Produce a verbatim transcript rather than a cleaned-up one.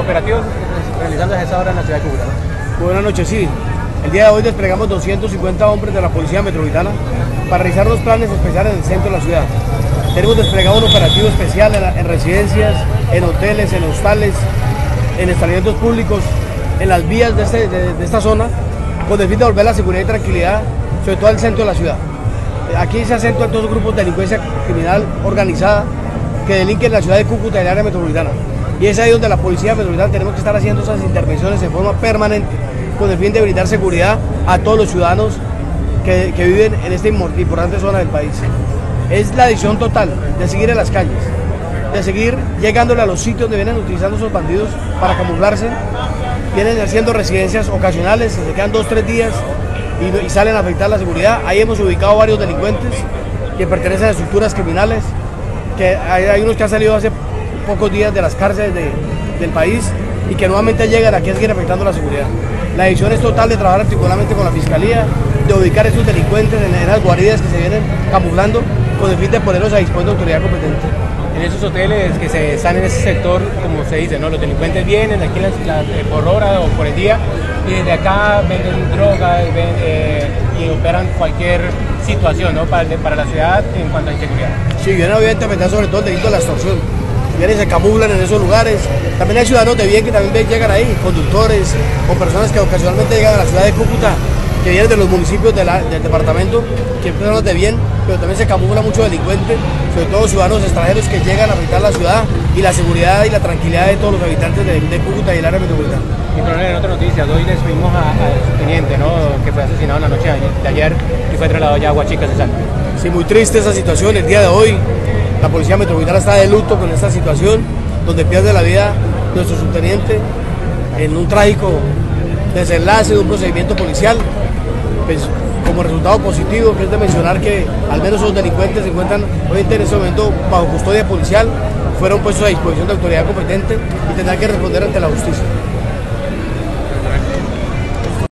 operativos realizando a esa hora en la ciudad de Cúcuta, ¿no? Buenas noches, sí. El día de hoy desplegamos doscientos cincuenta hombres de la Policía Metropolitana para realizar los planes especiales en el centro de la ciudad. Tenemos desplegado un operativo especial en, la, en residencias, en hoteles, en hostales, en establecimientos públicos, en las vías de, este, de, de esta zona, con el fin de devolver la seguridad y tranquilidad, sobre todo al centro de la ciudad. Aquí se acentúan todos los grupos de delincuencia criminal organizada que delinquen en la ciudad de Cúcuta y el área metropolitana. Y es ahí donde la Policía Metropolitana tenemos que estar haciendo esas intervenciones en forma permanente, con el fin de brindar seguridad a todos los ciudadanos que, que viven en esta importante zona del país. Es la decisión total de seguir en las calles, de seguir llegándole a los sitios donde vienen utilizando esos bandidos para camuflarse, vienen haciendo residencias ocasionales, se quedan dos, tres días y, y salen a afectar la seguridad. Ahí hemos ubicado varios delincuentes que pertenecen a estructuras criminales, que hay, hay unos que han salido hace pocos días de las cárceles de, del país y que nuevamente llegan aquí a seguir afectando la seguridad. La decisión es total de trabajar articuladamente con la Fiscalía, de ubicar a estos delincuentes en, en las guaridas que se vienen camuflando con el fin de ponerlos a disposición de autoridad competente. En esos hoteles que se están en ese sector, como se dice, ¿no? Los delincuentes vienen aquí la, la, por hora o por el día y desde acá venden droga y, ven, eh, y operan cualquier situación, ¿no? para, para la ciudad en cuanto a inseguridad. Sí, vienen obviamente a afectar sobre todo el delito de la extorsión. Vienen y se camuflan en esos lugares. También hay ciudadanos de bien que también llegan ahí, conductores o personas que ocasionalmente llegan a la ciudad de Cúcuta, que vienen de los municipios de la, del departamento, que son personas de bien, pero también se camufla mucho delincuente, sobre todo ciudadanos extranjeros que llegan a afectar la ciudad y la seguridad y la tranquilidad de todos los habitantes de, de Cúcuta y el área metropolitana. Y coronel, en otra noticia, hoy despedimos al teniente, ¿no? Que fue asesinado la noche de ayer y fue trasladado ya a Huachica, Cesar. Sí, muy triste esa situación el día de hoy. La Policía Metropolitana está de luto con esta situación, donde pierde la vida nuestro subteniente en un trágico desenlace de un procedimiento policial. Pues, como resultado positivo, que es de mencionar que al menos los delincuentes se encuentran hoy en este momento bajo custodia policial, fueron puestos a disposición de autoridad competente y tendrán que responder ante la justicia.